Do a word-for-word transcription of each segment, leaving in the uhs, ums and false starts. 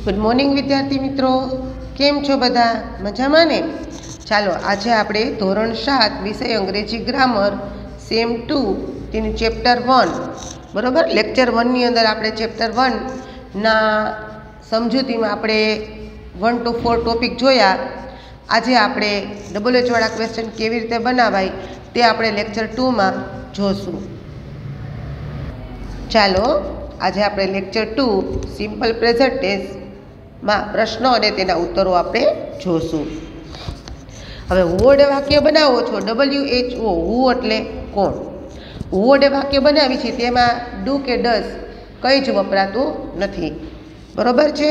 Good morning विद्यार्थी मित्रों, केम छो बधा मजामां ने। चालो आज आपणे धोरण सात विषय अंग्रेजी ग्रामर सेम टू तेनु चेप्टर वन बराबर लेक्चर वन नी अंदर आपणे चेप्टर वन ना समजूती में आपणे वन टू फोर टॉपिक जोया। आज आपणे डबल एच वाळा क्वेश्चन केवी रीते बनावाय ते आपणे लेक्चर टू में जोशुं। चालो आज आपणे lecture two simple present tense में प्रश्नों और तेना उत्तरों आपणे जोशुं। हवे हू वडे वाक्य बनावो छो डबल्यू एच ओ हू एटले कोण। हू वडे वाक्य बनावी छे तेमां डू के डज कई ज वपरातुं नथी बरोबर छे।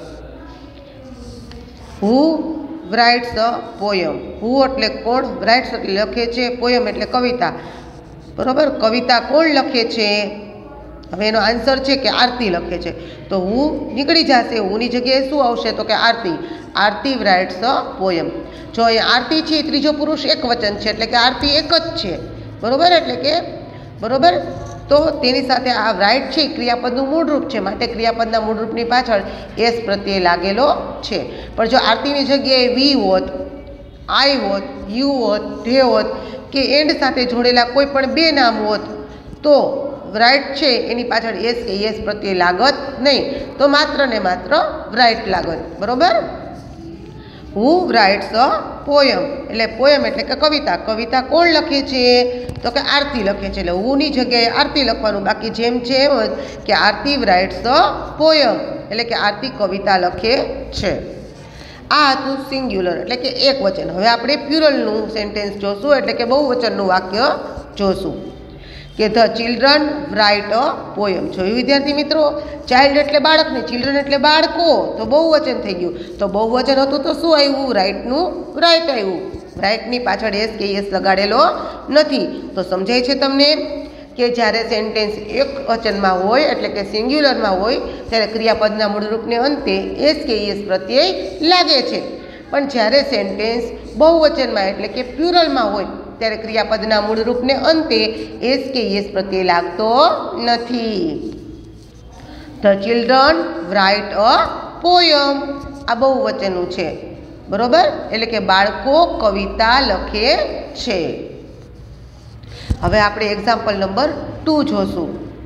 हू राइट्स अ पोयम, हू एटले कोण, राइट्स एटले लखे छे, पोयम एटले कविता बरोबर। कविता कोण लखे छे? हवे एनो आंसर छे कि आरती लखे छे, तो हू निकળી जशे। हूनी जग्याए शुं आवशे तो कि आरती। आरती राइट्स अ पोयम। जो अहीं आरती छे त्रीजो पुरुष एक वचन छे एटले कि आरती एक ज छे बरोबर। एटले कि बरोबर तो तेनी साथे आ राइट छे क्रियापदनुं मूळरूप छे, माटे क्रियापदना मूळरूपनी पाछळ एस प्रत्यय लागेलो छे। पण जो आरतीनी जग्याए वी होत, आई होत, यू होत, धे होत के एंड साथे जोड़ेला कोई पण बे नाम होत तो राइट छे एनी पाछळ एस के एस प्रत्यय लागत नहीं, तो मात्र ने मात्र राइट लागत बरोबर। हू राइट्स अ पोयम एटले पोयम एटले के कविता। कविता कोण लखे छे तो कि आरती लखे छे, एटले हू नी जग्याए आरती लखवानुं। बाकी जेम छे एम ज कि आरती राइट्स अ पोयम एटले कि आरती कविता लखे छे। आ हतुं सिंग्युलर एटले कि एक वचन। हवे आपणे प्युरलनुं सेंटेन्स जोशुं एटले कि बहुवचननुं वाक्य जोशुं कि the children write a poem. जोयुं विद्यार्थी मित्रों, चाइल्ड एटले बाळक ने, चिल्ड्रन एटले बाळको, तो बहुवचन थई गयुं। तो बहुवचन हतुं तो शुं आव्युं? राइटनुं राइट आव्युं। राइटनी पाछळ एस के एस लगाडेलो नथी। तो समजाय छे तमने कि ज्यारे सेंटेन्स एक वचनमा होय एटले कि सिंग्युलरमां होय त्यारे क्रियापदना मूळरूपने अंते एस के एस प्रत्यय लागे छे। पण ज्यारे सेंटेन्स बहुवचनमा एटले कि प्युरलमां होय त्यारे क्रियापदना मूळरूपने अंते एस के एस प्रत्यय लागतो नथी। The children write a poem आ बहुवचननुं छे बरोबर, एटले कि बाळको कविता लखे छे। हवे आपणे एक्जाम्पल नंबर टू जोशुं।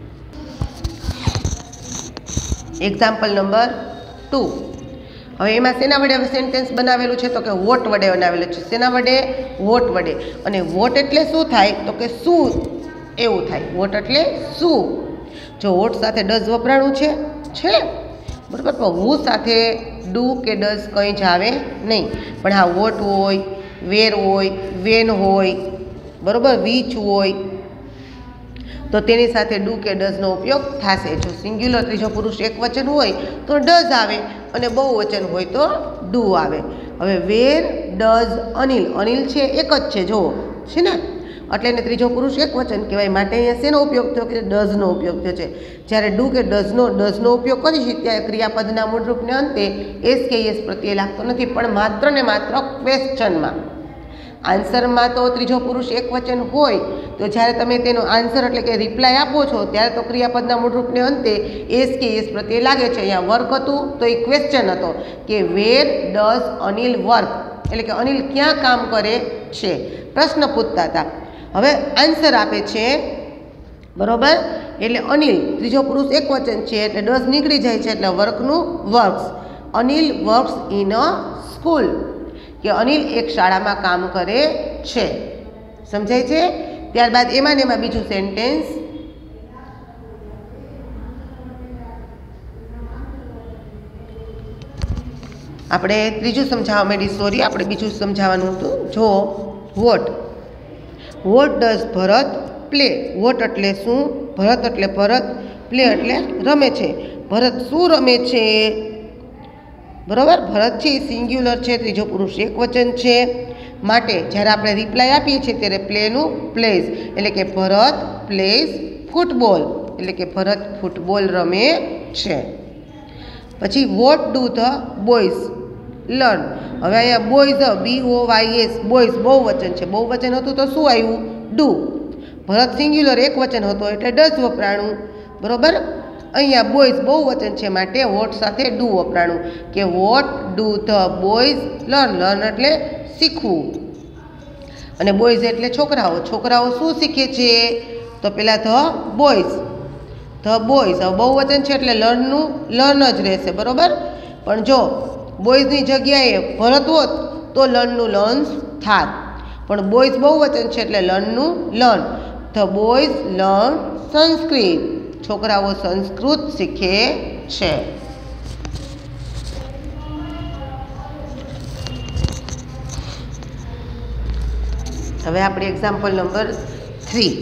Example number two. हवे एमां सेना वडे सेंटेन्स बनावेलुं छे तो कि वोट वडे बनावेलुं छे। सेना वडे? वोट वडे। अने वोट एटले शुं थाय तो कि शुं एवुं थाय। वोट एटले शुं। जो वोट साथे डज वपराणुं छे छे बरोबर, पण हू साथे डू के डज कंई ज आवे नहीं। पण हा वोट होय, वेर होय, वेन होय बरोबर, वीच होय तो तेनी साथे डू के डजनो उपयोग थशे। जो सिंग्युलर त्रीजो पुरुष एक वचन होय तो डज आवे अने बहुवचन होय तो डू आवे। हवे वेर डज अनिल, अनिल छे एक ज छे जो छे ने એટલે એને ત્રીજો પુરુષ એક વચન કહેવાય। માટે અહીંયા શેનો ઉપયોગ થયો કે ડઝનો ઉપયોગ થયો છે। જ્યારે ડુ કે ડઝનો ડઝનો ઉપયોગ કરીશું ત્યારે ક્રિયાપદના મૂળરૂપને અંતે એસ કે એસ પ્રત્યય લાગતો નથી, પણ માત્ર ને માત્ર ક્વેશ્ચનમાં। આન્સરમાં તો ત્રીજો પુરુષ એક વચન હોય તો જ્યારે તમે તેનો આન્સર એટલે કે રિપ્લાય આપો છો ત્યારે તો ક્રિયાપદના મૂળરૂપને અંતે એસ કે એસ પ્રત્યય લાગે છે। અહીંયા વર્ક હતું તો એ ક્વેશ્ચન હતો કે વેર ડઝ અનિલ વર્ક, એટલે કે અનિલ ક્યાં કામ કરે છે, પ્રશ્ન પૂછતા હતા। હવે આન્સર આપે છે બરોબર, એટલે અનિલ ત્રીજો પુરુષ એક વચન છે એટલે ડઝ નીકળી જાય છે એટલે વર્કનું works. Anil works in a school કે અનિલ એક શાળામાં કામ કરે છે। સમજાય છે? ત્યારબાદ એમાં ને એમાં બીજું સેન્ટેન્સ આપણે ત્રીજું સમજાવવા માંડી, સોરી આપણે બીજું સમજાવવાનું હતું। જો what what does Bharat play. What એટલે શું, ભરત એટલે ભરત, પ્લે એટલે રમે છે। ભરત શું રમે છે બરાબર। ભરત છે સિંગ્યુલર છે, ત્રીજો પુરુષ એક વચન છે, માટે જ્યારે આપણે રિપ્લાય આપીએ છીએ ત્યારે પ્લેનું પ્લેઝ એટલે કે ભરત પ્લેઝ ફૂટબોલ, એટલે કે ભરત ફૂટબોલ રમે છે। પછી what do the boys learn. હવે અહીંયા boys B O Y S boys બહુવચન છે, બહુવચન હતું તો શું આવ્યું? ડુ। ભરત સિંગ્યુલર એક વચન હતો એટલે ડઝ વપરાણું બરોબર। અહીંયા બોયઝ બહુવચન છે માટે વોટ સાથે ડુ વપરાણું કે what do the boys learn. Learn એટલે શીખવું અને બોયઝ એટલે છોકરાઓ. છોકરાઓ શું શીખે છે? તો પહેલાં ધ બોયઝ. ધ બોયઝ હવે બહુવચન છે એટલે લર્નનું લર્ન જ રહેશે, બરાબર. પણ જો બોયઝની જગ્યાએ ભરત હોત તો લર્નનું લર્ન્સ થાત. પણ બોયઝ બહુવચન છે એટલે લર્નનું learn. The boys learn Sanskrit. છોકરાઓ સંસ્કૃત શીખે છે. હવે આપણે example number three.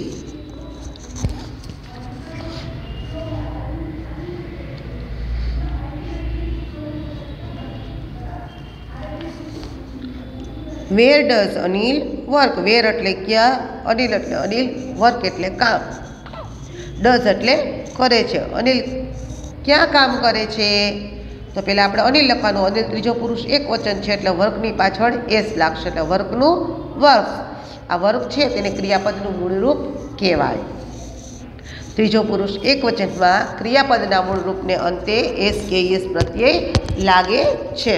Where does Anil work. Where એટલે ક્યાં, અનિલ એટલે અનિલ, વર્ક એટલે કામ. ડઝ એટલે કરે છે. અનિલ ક્યાં કામ કરે છે? તો પહેલાં આપણે અનિલ લખવાનું. અનિલ ત્રીજો પુરુષ એક વચન છે એટલે વર્કની પાછળ એસ લાગશે એટલે વર્કનું વર્ક. આ વર્ક છે તેને ક્રિયાપદનું મૂળરૂપ કહેવાય. ત્રીજો પુરુષ એક વચનમાં ક્રિયાપદના મૂળરૂપને અંતે એસ કે એસ પ્રત્યય લાગે છે.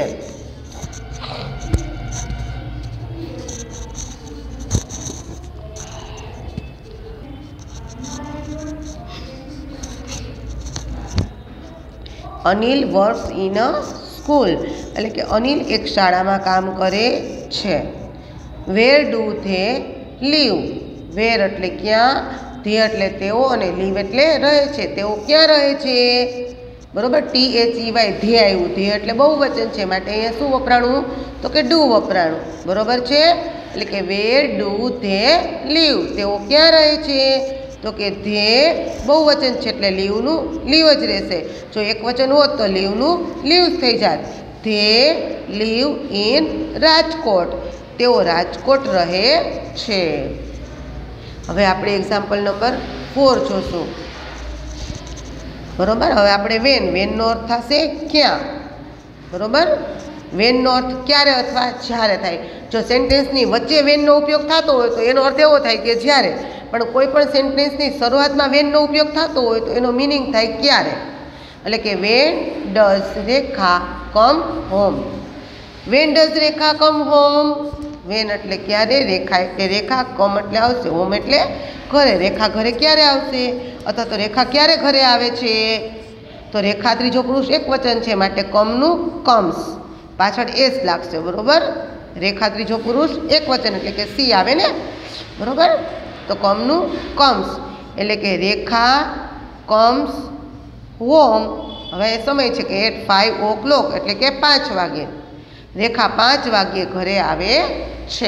Anil works in a school એટલે કે અનિલ એક શાળામાં કામ કરે છે. Where do they live. Where એટલે ક્યાં, ધે એટલે તેઓ અને લીવ એટલે રહે છે. તેઓ ક્યાં રહે છે? બરાબર. T H E Y they આવ્યું. ધે એટલે બહુવચન છે માટે અહીંયા શું વપરાણું? તો કે ડુ વપરાણું. બરાબર છે. એટલે કે વેર ડુ ધે લીવ. તેઓ ક્યાં રહે છે? તો કે ધે બહુવચન છે એટલે લીવનું લીવ જ રહેશે. જો એક વચન હોત તો લીવનું લીવ થઈ જાત. They live in Rajkot. તેઓ રાજકોટ રહે છે. હવે આપણે એક્ઝામ્પલ નંબર ફોર જોશું. બરાબર. હવે આપણે વેન. વેનનો અર્થ થશે ક્યાં. બરાબર. વેનનો અર્થ ક્યારે અથવા જ્યારે થાય. જો સેન્ટેન્સની વચ્ચે વેનનો ઉપયોગ થતો હોય તો એનો અર્થ એવો થાય કે જ્યારે. પણ કોઈ પણ સેન્ટેન્સની શરૂઆતમાં વેનનો ઉપયોગ થતો હોય તો એનો મિનિંગ થાય ક્યારે. એટલે કે when does Rekha come home. When does Rekha come home. When એટલે ક્યારે, રેખા એટલે રેખા, કમ એટલે આવશે, હોમ એટલે ઘરે. રેખા ઘરે ક્યારે આવશે અથવા તો રેખા ક્યારે ઘરે આવે છે? તો રેખા ત્રીજો પુરુષ એક વચન છે માટે કમનું કમ્સ. પાછળ એસ લાગશે. બરાબર. રેખા ત્રીજો પુરુષ એક વચન એટલે કે સી આવે ને. બરાબર. તો કમનું કમ્સ એટલે કે રેખા કમ્સ હોમ. હવે સમય છે કે એટ ફાઈવ ઓ ક્લોક એટલે કે પાંચ વાગે. રેખા પાંચ વાગ્યે ઘરે આવે છે.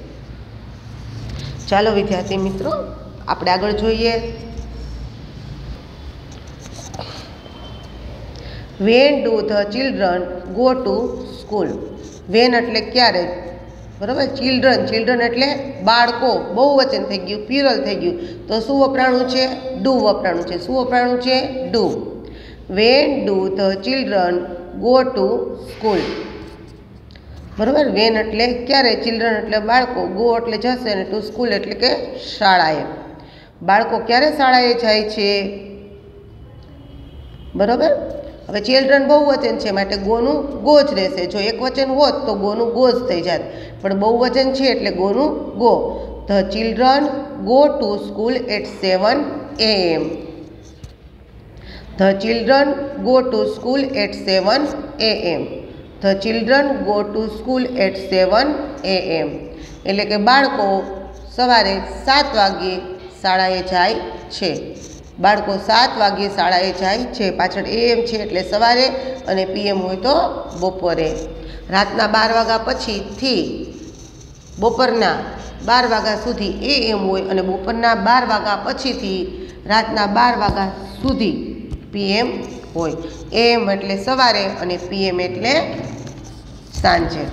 ચાલો વિદ્યાર્થી મિત્રો આપણે આગળ જોઈએ. When do the children go to school. When એટલે ક્યારે. બરાબર. ચિલ્ડ્રન. ચિલ્ડ્રન એટલે બાળકો. બહુવચન થઈ ગયું, પ્યુરલ થઈ ગયું. તો શું વપરાણું છે? ડુ વપરાણું છે. શું વપરાણું છે? Do. When do the children go to school. બરાબર. વેન એટલે ક્યારે, ચિલ્ડ્રન એટલે બાળકો, ગો એટલે જશે અને ટુ સ્કૂલ એટલે કે શાળાએ. બાળકો ક્યારે શાળાએ જાય છે? બરાબર. હવે ચિલ્ડ્રન બહુવચન છે માટે ગોનું ગો જ રહેશે. જો એક વચન હોત તો ગોનું ગો જ થઈ જાત. પણ બહુવચન છે એટલે ગોનું go. The children go to school at seven A M. The children go to school at seven A M. The children go to school at seven A M. એટલે કે બાળકો સવારે સાત વાગ્યે શાળાએ જાય છે. બાળકો સાત વાગ્યે શાળાએ જાય છે. પાછળ એ એમ છે એટલે સવારે અને પીએમ હોય તો બપોરે. રાતના બાર વાગ્યા પછીથી બપોરના બાર વાગ્યા સુધી એ એમ હોય અને બપોરના બાર વાગ્યા પછીથી રાતના બાર વાગ્યા સુધી પીએમ હોય. એમ એટલે સવારે અને પીએમ એટલે સાંજે.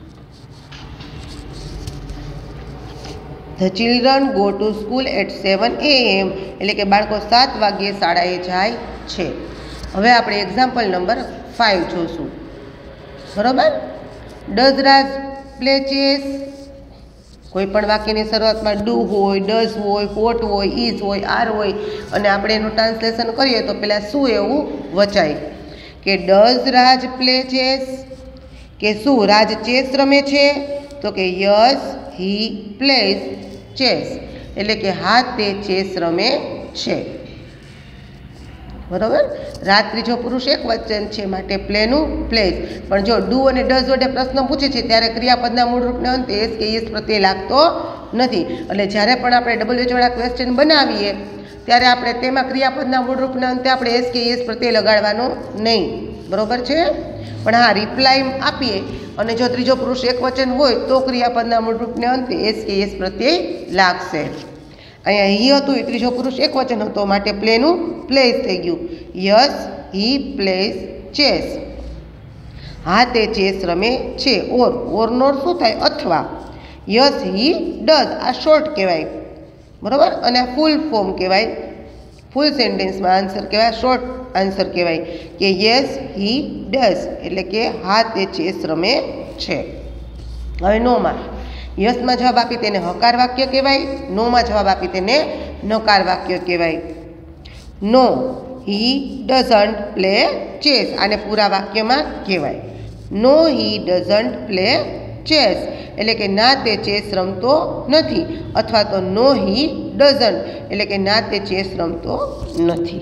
The children go to school at seven A M એટલે કે બાળકો સાત વાગ્યે શાળાએ જાય છે. હવે આપણે એક્ઝામ્પલ નંબર ફાઇવ જોશું. બરાબર. Does Raj play chess. कोईपण वाक्यनी शरूआतमां डू होय, डज होय, वोट होय, इज होय, आर होय अने आपणे एनुं ट्रांसलेशन करीए तो पेला शुं एवुं वचाय के डज राज प्ले चेस, के शुं राज चेस रमे छे, तो के यस ही प्लेज चेस, एटले के हाँ ते चेस रमे छे। बराबर। राज त्रीजो पुरुष एक वचन छे माटे प्लेनु प्लेज, पण जो डू अने डज वडे प्रश्न पूछे छे त्यारे क्रियापदना मूळ रूपने अंते एस के एस प्रत्यय लागतो नथी। એટલે જ્યારે પણ આપણે ડબલ એચ વાળા ક્વેશ્ચન બનાવીએ ત્યારે આપણે તેમાં ક્રિયાપદના મૂળ રૂપના અંતે આપણે એસ કે એસ પ્રત્યય લગાડવાનો નહીં, બરોબર છે। પણ હા રિપ્લાય આપીએ અને જો ત્રીજો પુરુષ એક વચન હોય તો ક્રિયાપદના મૂળ રૂપને અંતે એસ કે એસ પ્રત્યય લાગશે। અહીંયા ही હતું એ ત્રીજો પુરુષ એક વચન હતો માટે પ્લેનું પ્લેસ થઈ ગયું। યસ ही પ્લેસ ચેસ, હા તે ચેસ રમે છે। ઓર ઓરનો શું થાય અથવા। यस ही डज आ शॉर्ट कहेवाय, बराबर। अने फूल फॉर्म कहेवाय, फूल सेंटेन्स में आंसर कहेवाय, शॉर्ट आंसर कहेवाय कि यस ही डज एटले के हाँ ते चेस रमे छे। हवे नो में यस में जवाब आपी तेने हकार वाक्य कहेवाय, नो में जवाब आपी तेने नकार वाक्य कहेवाय। No he doesn't play chess आने पूरा वाक्य में कहेवाय। No he doesn't play chess एटले के ना ते चेस रमतो नथी, अथवा तो नो ही डजंट एटले के ना ते चेस रमतो नथी।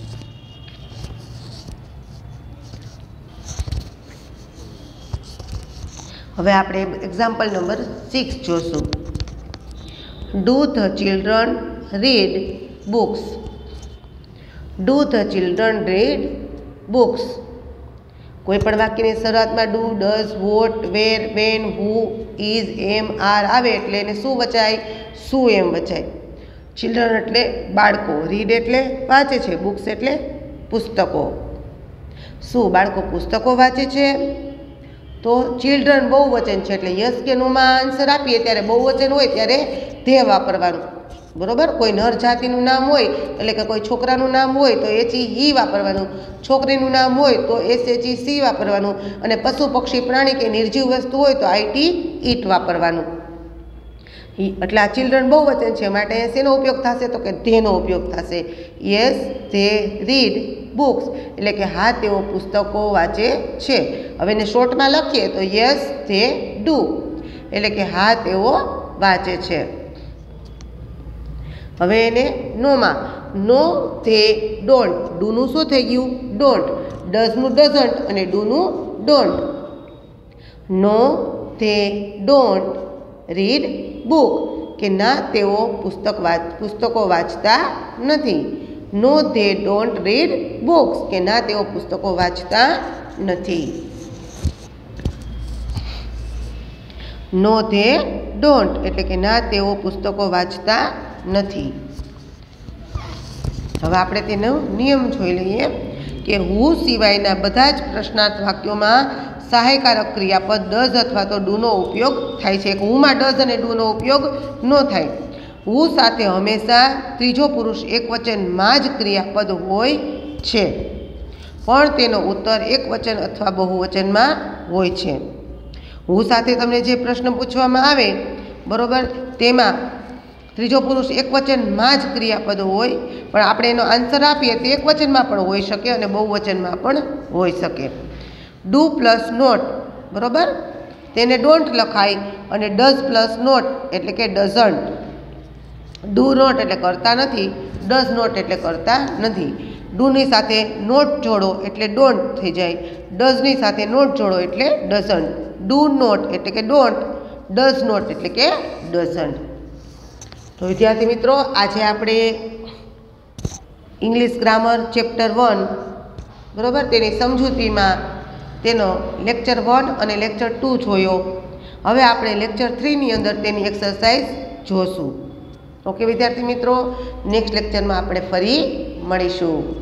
हवे आपणे एक्जाम्पल नंबर सिक्स जोशुं। Do the children read books. Do the children read books. कोईपण वाक्यनी शरूआतमां do, does, what, where, when, who, is, am, are आवे एटले एने शुं वचाय, शुं एम वचाय। चिल्ड्रन एटले बाळको, रीड एटले वांचे छे, बुक्स एटले पुस्तको। शुं बाळको पुस्तको वांचे छे, तो चिल्ड्रन बहुवचन छे एटले यस के नो में आंसर आपीए त्यारे बहुवचन होय त्यारे धे वापरवानुं, बरोबर। कोई नर जातिनुं नाम होय एटले के कोई छोकरानुं नाम होय तो एच ई ही वापरवानुं, छोकरीनुं नाम होय तो एस एच ई सी वापरवानुं, अने पशु पक्षी प्राणी के निर्जीव वस्तु होय तो आई टी ईट वापरवानुं। एटले आ चिल्ड्रन बहुवचन छे माटे शेनो उपयोग थशे तो के धेनो उपयोग थशे। यस धे रीड बुक्स एटले के हाँ तेओ पुस्तको वांचे छे। हवे एने शॉर्ट में लखीए तो यस धे डू एटले के हाँ तेओ वांचे छे। हवे एने नो में नो धे डोंट, डू नु शुं थई गयुं डोंट, डज नु डजंट अने डू नु don't. No they don't read book के ना तेओ पुस्तक वाच पुस्तको वांचता नथी। No they don't read books के ना तेओ पुस्तको वांचता नथी। नो धे डोंट एटले के ना तेओ पुस्तको वांचता नथी। हवे आपणे तेनो नियम जोई लईए के हू सिवायना बधा ज प्रश्नार्थ वाक्योमां सहायकारक क्रियापद डज अथवा तो डू नो उपयोग थाय छे। हू में डज अने डू नो उपयोग न थाय। हू साथे हमेशा त्रीजो पुरुष एक वचन में ज क्रियापद होय छे, पण तेनो उत्तर एक वचन अथवा बहुवचन में होय छे। हू साथे तमने जे प्रश्न पूछवामां आवे, बरोबर, तेमां त्रीजो पुरुष एक वचन में ज क्रियापद होय, पण आपणे एनो आंसर आपीए तो एक वचन में पण होई शके अने बहुवचन में पण होई शके। डू प्लस नोट, बरोबर, तेने डोंट लखाय अने डज प्लस नोट एटले के डजंट। डू नोट एटले करता नथी, डज नोट एटले करता नथी। डू नी साथे नोट जोड़ो एटले डोंट थई जाय, डज नी साथे नोट जोड़ो एटले डजंट। डू नोट एटले के डोंट, डज नोट एटले के डजंट। तो विद्यार्थी मित्रों, आज आपणे इंग्लिश ग्रामर चेप्टर वन, बरोबर, तेनी समजूती में तेनो लेक्चर वन और लेक्चर टू जोयो। हवे आपणे लेक्चर थ्री नी अंदर तेनी एक्सरसाइज जोशुं। ओके विद्यार्थी मित्रों, नेक्स्ट लेक्चर में आपणे फरी मळीशुं।